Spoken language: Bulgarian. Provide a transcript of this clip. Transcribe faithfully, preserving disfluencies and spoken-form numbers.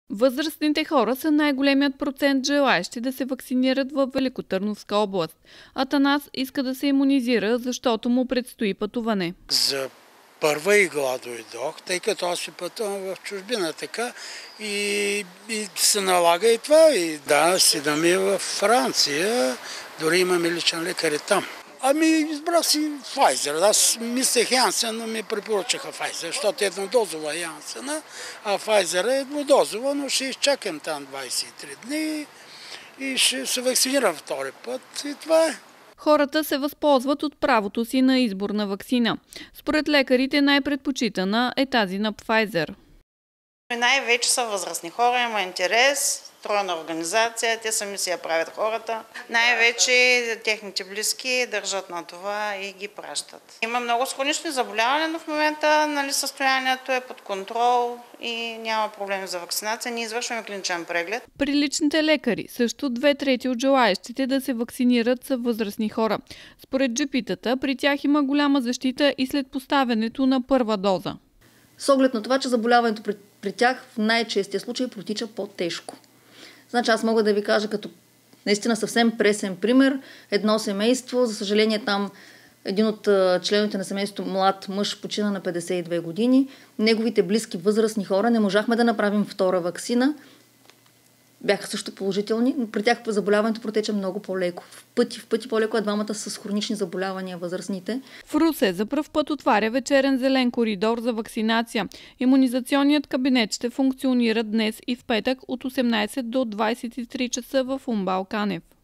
Възрастните хора са най-големият процент желаещи да се вакцинират в Великотърновска област. Атанас иска да се имунизира, защото му предстои пътуване. За първа игла дойдох, тъй като аз си пътувам в чужбина така и, и се налага и това. И да, седа ми в Франция, дори имаме личен лекар и там. Ами избрах си Pfizer. Аз мислех Янсен, но ми препоръчаха Pfizer, защото е еднодозова Янсена, а Pfizer е двудозова, но ще изчакам там двадесет и три дни и ще се вакцинирам втори път и това е. Хората се възползват от правото си на избор на ваксина. Според лекарите най-предпочитана е тази на Pfizer. Най-вече са възрастни хора, има интерес, тройна организация, те сами си я правят хората. Най-вече техните близки държат на това и ги пращат. Има много с хронични заболявания, но в момента нали, състоянието е под контрол и няма проблеми за вакцинация. Ние извършваме клиничен преглед. При личните лекари също две трети от желаещите да се вакцинират са възрастни хора. Според джипитата, при тях има голяма защита и след поставянето на първа доза. С оглед на това, че заболяването при, при тях в най-честия случай протича по-тежко. Значи аз мога да ви кажа като наистина съвсем пресен пример. Едно семейство, за съжаление там един от членовете на семейството, млад мъж, почина на петдесет и две години. Неговите близки възрастни хора не можахме да направим втора ваксина. Бяха също положителни, но при тях заболяването протече много по-леко. В пъти, в пъти по-леко е двамата с хронични заболявания възрастните. В Русе за пръв път отваря вечерен зелен коридор за вакцинация. Имунизационният кабинет ще функционира днес и в петък от осемнадесет до двадесет и три часа в УМБАЛ Канев.